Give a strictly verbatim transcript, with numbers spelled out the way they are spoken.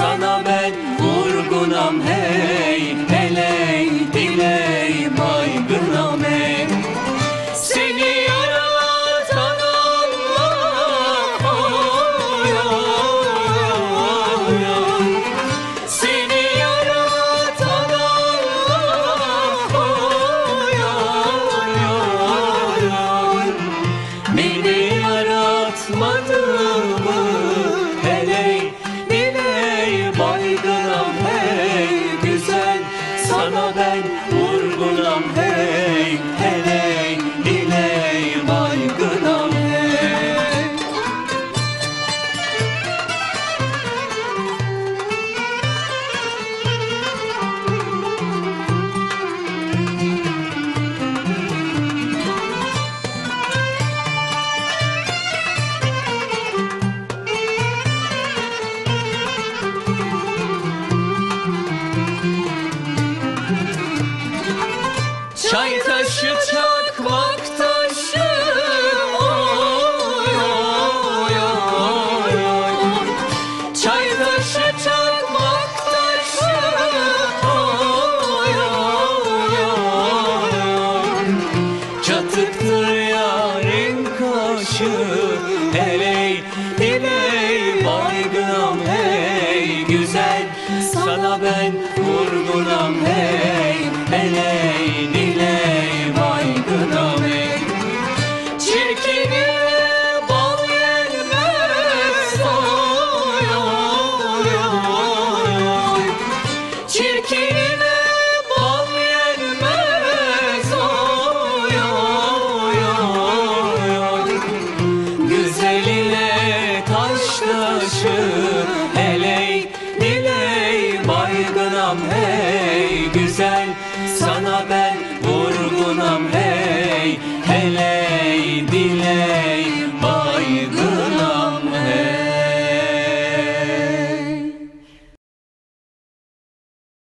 sana ben vurgunam hey, heley, diley, baygınam hey. Seni yaratan Allah, oy, oy, oy. Seni yaratan Allah, oy, oy, oy, oy. Beni yaratmadı mı? Heley, diley, baygınam hey, güzel sana ben vurgunam hey, heley, diley, baygınam hey. Çay taşı, çakmak taşı, oy, oy, oy, oy. Çay taşı, çakmak taşı, oy, oy, oy, oy. Çatıktır yarın kaşı.